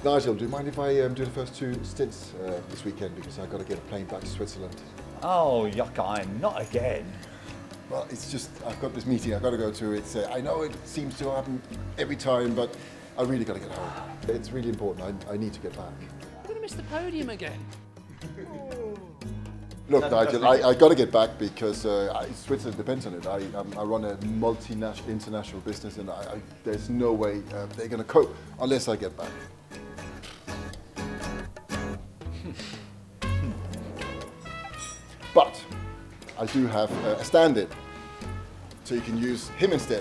Nigel, do you mind if I do the first 2 stints this weekend, because I've got to get a plane back to Switzerland? Oh, Joachim, not again. Well, it's just, I've got this meeting I've got to go to. It's, I know it seems to happen every time, but I really got to get home. It's really important. I need to get back. We're going to miss the podium again. Look, Nigel, I got to get back because Switzerland depends on it. I run a multinational, international business, and there's no way they're going to cope unless I get back. But I do have a stand-in, so you can use him instead.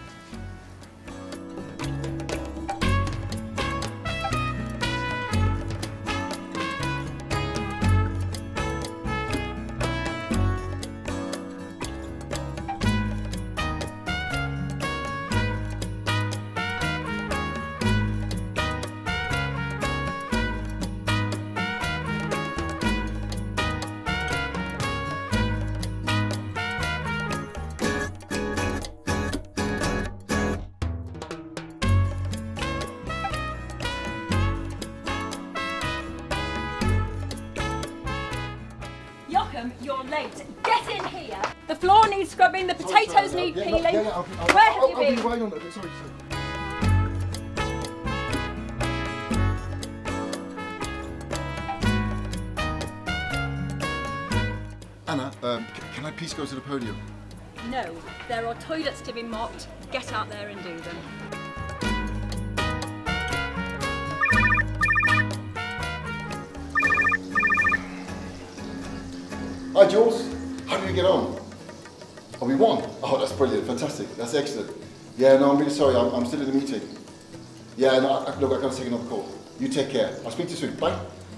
Joachim, you're late. Get in here. The floor needs scrubbing, the potatoes need peeling. Where have you been? I'll be right on it. Sorry. Anna, can I please go to the podium? No, there are toilets to be mopped. Get out there and do them. Hi Jules, how did you get on? Oh, we won. Oh, that's brilliant, fantastic, that's excellent. Yeah, no, I'm really sorry, I'm still in the meeting. Yeah, no, look, I've got to take another call. You take care. I'll speak to you soon. Bye.